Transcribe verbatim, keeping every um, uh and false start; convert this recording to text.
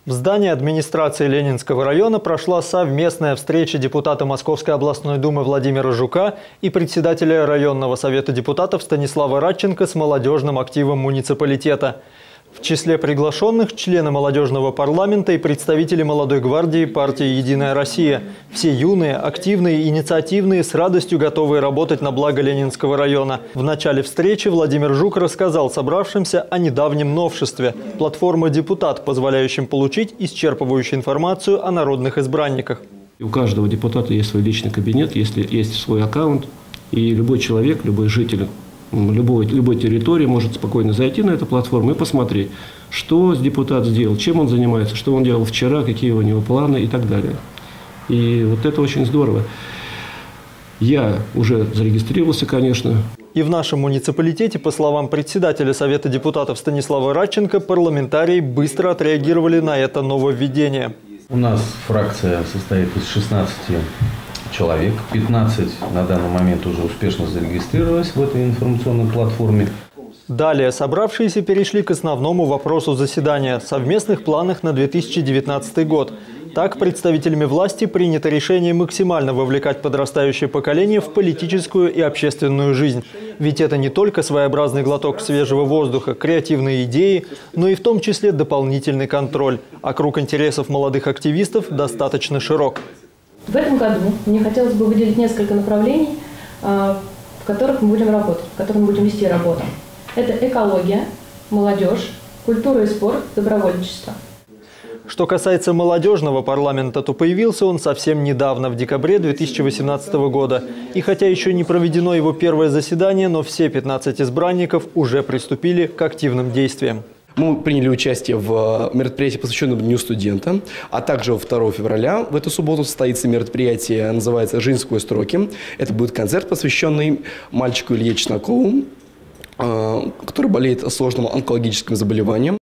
В здании администрации Ленинского района прошла совместная встреча депутата Московской областной думы Владимира Жука и председателя районного совета депутатов Станислава Радченко с молодежным активом муниципалитета. В числе приглашенных – члены молодежного парламента и представители молодой гвардии партии «Единая Россия». Все юные, активные, инициативные, с радостью готовые работать на благо Ленинского района. В начале встречи Владимир Жук рассказал собравшимся о недавнем новшестве – платформа «Депутат», позволяющем получить исчерпывающую информацию о народных избранниках. У каждого депутата есть свой личный кабинет, если есть свой аккаунт, и любой человек, любой житель Любой, любой территории может спокойно зайти на эту платформу и посмотреть, что депутат сделал, чем он занимается, что он делал вчера, какие у него планы и так далее. И вот это очень здорово. Я уже зарегистрировался, конечно. И в нашем муниципалитете, по словам председателя Совета депутатов Станислава Радченко, парламентарии быстро отреагировали на это нововведение. У нас фракция состоит из шестнадцати человек. пятнадцать на данный момент уже успешно зарегистрировалось в этой информационной платформе. Далее собравшиеся перешли к основному вопросу заседания – совместных планах на две тысячи девятнадцатый год. Так, представителями власти принято решение максимально вовлекать подрастающее поколение в политическую и общественную жизнь. Ведь это не только своеобразный глоток свежего воздуха, креативные идеи, но и в том числе дополнительный контроль. А круг интересов молодых активистов достаточно широк. В этом году мне хотелось бы выделить несколько направлений, в которых мы будем работать, в которых мы будем вести работу. Это экология, молодежь, культура и спорт, добровольчество. Что касается молодежного парламента, то появился он совсем недавно, в декабре две тысячи восемнадцатого года. И хотя еще не проведено его первое заседание, но все пятнадцать избранников уже приступили к активным действиям. Мы приняли участие в мероприятии, посвященном Дню студента, а также второго февраля в эту субботу состоится мероприятие, называется «Жизнь сквозь строки». Это будет концерт, посвященный мальчику Илье Чеснокову, который болеет сложным онкологическим заболеванием.